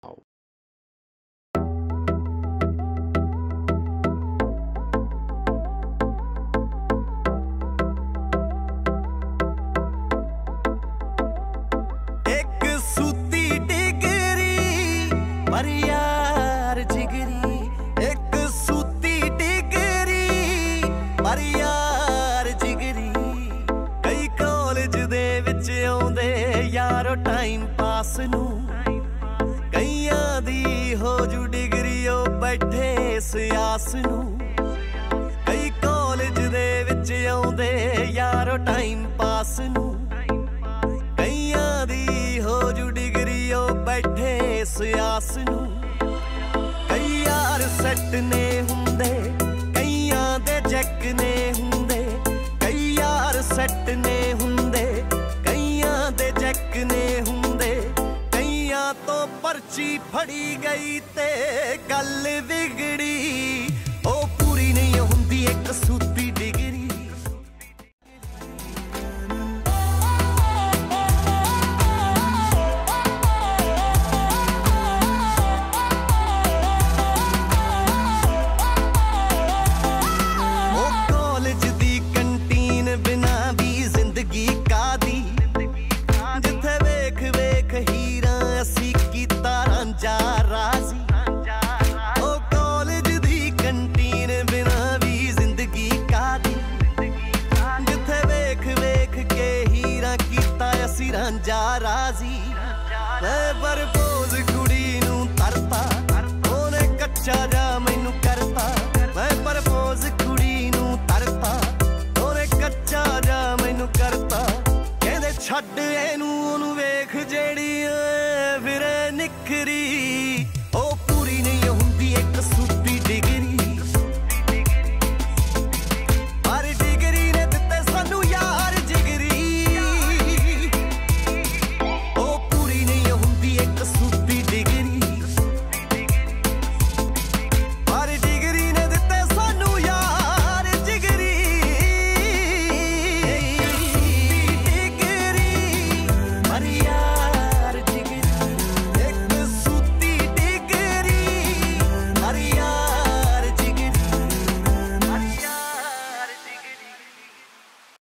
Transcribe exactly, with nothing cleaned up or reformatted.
पर यार जिगरी एक सूती डिगरी पर यार जिगरी कई कॉलेज दे विच आउंदे यारो टाइम पास नू कईयां दी हो जू डिगरी ओ बैठे सियास नू कई कॉलेज दे विच आउंदे यारो टाइम पास नू कईयां दी हो जू डिगरी ओ बैठे सियास नू कई यार सैट ने हुंदे कईयां दे जैक ने हुंदे कई यार सैट ने हुंदे कईयां दे जैक ने हुंदे कईयां तो पर्ची फड़ी गई ते गल बिगड़ी ओ पूरी नहीं हुंदी एक सूती डिगरी। रांझा राजी मैं बर्बाद